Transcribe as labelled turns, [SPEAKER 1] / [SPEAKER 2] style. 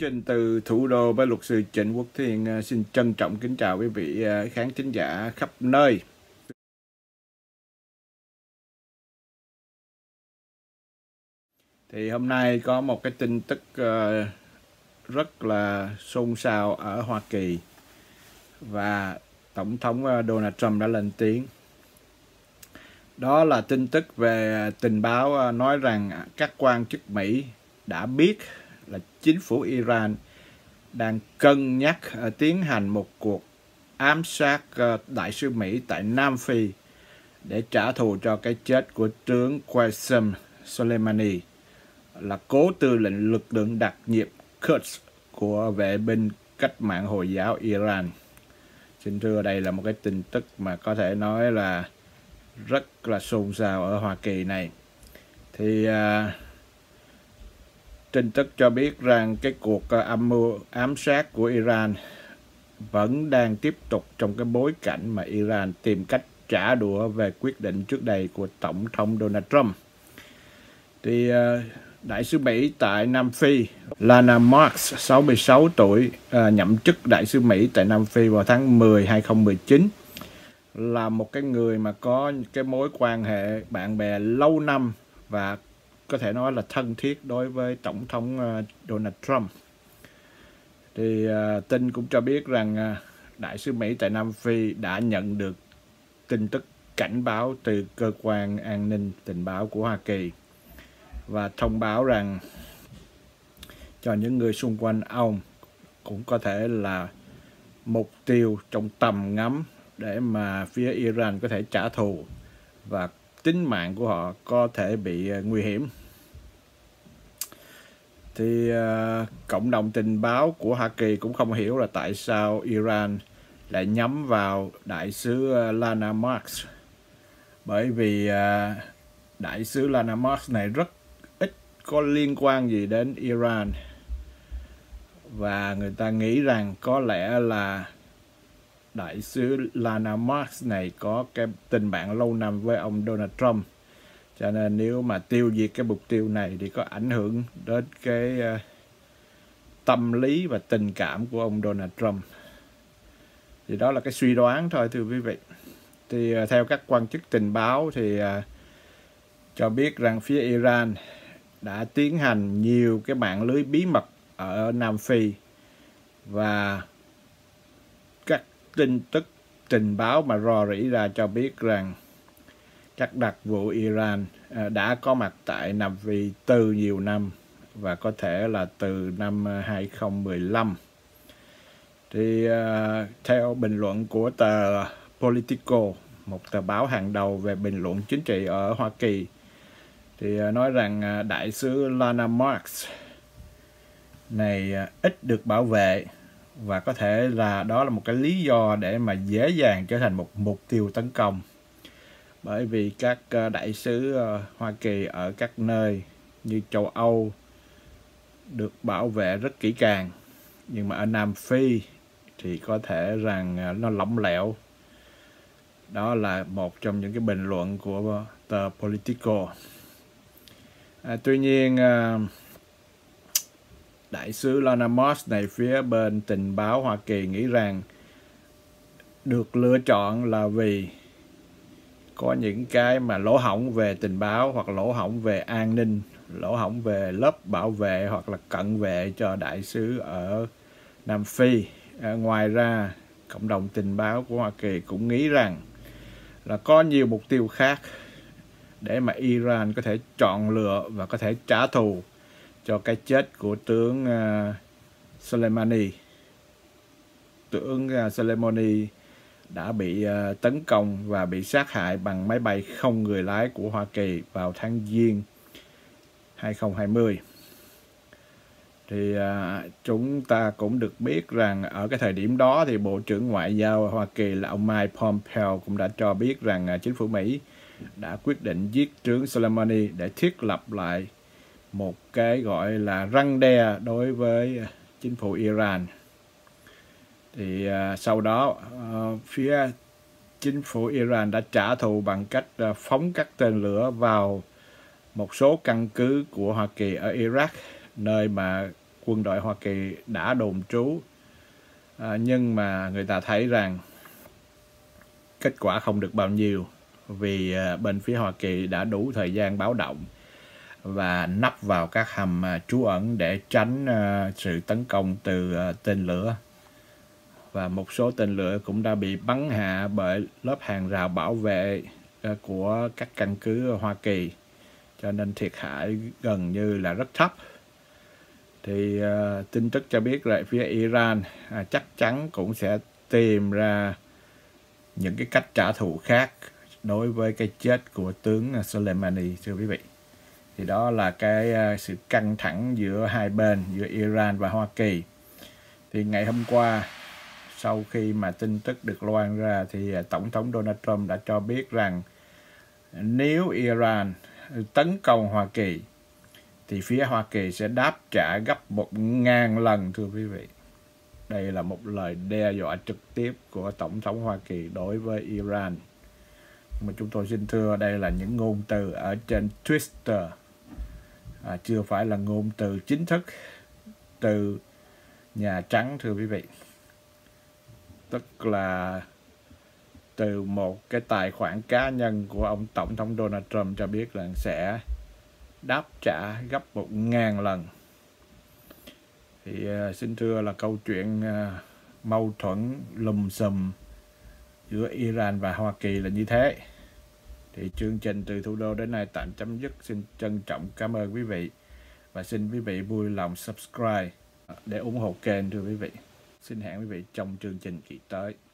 [SPEAKER 1] Trình từ thủ đô với luật sư Trịnh Quốc Thiên xin trân trọng kính chào quý vị khán thính giả khắp nơi. Thì hôm nay có một cái tin tức rất là xôn xao ở Hoa Kỳ và Tổng thống Donald Trump đã lên tiếng. Đó là tin tức về tình báo nói rằng các quan chức Mỹ đã biết là chính phủ Iran đang cân nhắc tiến hành một cuộc ám sát đại sứ Mỹ tại Nam Phi để trả thù cho cái chết của tướng Qasem Soleimani, là cố tư lệnh lực lượng đặc nhiệm Quds của vệ binh cách mạng Hồi giáo Iran. Xin thưa, đây là một cái tin tức mà có thể nói là rất là xôn xao ở Hoa Kỳ này. Thì tin tức cho biết rằng cái cuộc âm mưu ám sát của Iran vẫn đang tiếp tục trong cái bối cảnh mà Iran tìm cách trả đũa về quyết định trước đây của Tổng thống Donald Trump. Thì đại sứ Mỹ tại Nam Phi Lana Marks, 66 tuổi, nhậm chức đại sứ Mỹ tại Nam Phi vào tháng 10 2019, là một cái người mà có cái mối quan hệ bạn bè lâu năm và có thể nói là thân thiết đối với Tổng thống Donald Trump. Thì tin cũng cho biết rằng đại sứ Mỹ tại Nam Phi đã nhận được tin tức cảnh báo từ cơ quan an ninh tình báo của Hoa Kỳ và thông báo rằng cho những người xung quanh ông cũng có thể là mục tiêu trong tầm ngắm để mà phía Iran có thể trả thù và tính mạng của họ có thể bị nguy hiểm. Thì cộng đồng tình báo của Hoa Kỳ cũng không hiểu là tại sao Iran lại nhắm vào đại sứ Lana Marks, bởi vì đại sứ Lana Marks này rất ít có liên quan gì đến Iran, và người ta nghĩ rằng có lẽ là đại sứ Lana Marks này có cái tình bạn lâu năm với ông Donald Trump, cho nên nếu mà tiêu diệt cái mục tiêu này thì có ảnh hưởng đến cái tâm lý và tình cảm của ông Donald Trump. Thì đó là cái suy đoán thôi thưa quý vị. Thì theo các quan chức tình báo thì cho biết rằng phía Iran đã tiến hành nhiều cái mạng lưới bí mật ở Nam Phi, và các tin tức tình báo mà rò rỉ ra cho biết rằng các đặc vụ Iran đã có mặt tại Nam Phi từ nhiều năm, và có thể là từ năm 2015. Thì theo bình luận của tờ Politico, một tờ báo hàng đầu về bình luận chính trị ở Hoa Kỳ, thì nói rằng đại sứ Lana Marks này ít được bảo vệ, và có thể là đó là một cái lý do để mà dễ dàng trở thành một mục tiêu tấn công, bởi vì các đại sứ Hoa Kỳ ở các nơi như châu Âu được bảo vệ rất kỹ càng, nhưng mà ở Nam Phi thì có thể rằng nó lỏng lẻo. Đó là một trong những cái bình luận của tờ Politico. Tuy nhiên đại sứ Lana Marks này, phía bên tình báo Hoa Kỳ nghĩ rằng được lựa chọn là vì có những cái mà lỗ hổng về tình báo, hoặc lỗ hổng về an ninh, lỗ hổng về lớp bảo vệ hoặc là cận vệ cho đại sứ ở Nam Phi. Ngoài ra, cộng đồng tình báo của Hoa Kỳ cũng nghĩ rằng là có nhiều mục tiêu khác để mà Iran có thể chọn lựa và có thể trả thù cho cái chết của tướng Soleimani. Tướng Soleimani đã bị tấn công và bị sát hại bằng máy bay không người lái của Hoa Kỳ vào tháng Giêng 2020. Thì chúng ta cũng được biết rằng ở cái thời điểm đó thì Bộ trưởng Ngoại giao Hoa Kỳ là ông Mike Pompeo cũng đã cho biết rằng chính phủ Mỹ đã quyết định giết tướng Soleimani để thiết lập lại một cái gọi là răn đe đối với chính phủ Iran. Thì sau đó phía chính phủ Iran đã trả thù bằng cách phóng các tên lửa vào một số căn cứ của Hoa Kỳ ở Iraq, nơi mà quân đội Hoa Kỳ đã đồn trú, nhưng mà người ta thấy rằng kết quả không được bao nhiêu, vì bên phía Hoa Kỳ đã đủ thời gian báo động và nấp vào các hầm trú ẩn để tránh sự tấn công từ tên lửa. Và một số tên lửa cũng đã bị bắn hạ bởi lớp hàng rào bảo vệ của các căn cứ Hoa Kỳ, cho nên thiệt hại gần như là rất thấp. Thì tin tức cho biết là phía Iran chắc chắn cũng sẽ tìm ra những cái cách trả thù khác đối với cái chết của tướng Soleimani, thưa quý vị. Thì đó là cái sự căng thẳng giữa hai bên, giữa Iran và Hoa Kỳ. Thì ngày hôm qua, sau khi mà tin tức được loan ra, thì Tổng thống Donald Trump đã cho biết rằng nếu Iran tấn công Hoa Kỳ thì phía Hoa Kỳ sẽ đáp trả gấp 1000 lần, thưa quý vị. Đây là một lời đe dọa trực tiếp của Tổng thống Hoa Kỳ đối với Iran. Mà chúng tôi xin thưa, đây là những ngôn từ ở trên Twitter, chưa phải là ngôn từ chính thức từ Nhà Trắng, thưa quý vị. Tức là từ một cái tài khoản cá nhân của ông Tổng thống Donald Trump cho biết là sẽ đáp trả gấp 1000 lần. Thì xin thưa là câu chuyện mâu thuẫn lùm xùm giữa Iran và Hoa Kỳ là như thế. Thì chương trình từ thủ đô đến nay tạm chấm dứt. Xin trân trọng cảm ơn quý vị và xin quý vị vui lòng subscribe để ủng hộ kênh, thưa quý vị. Xin hẹn quý vị trong chương trình kỳ tới.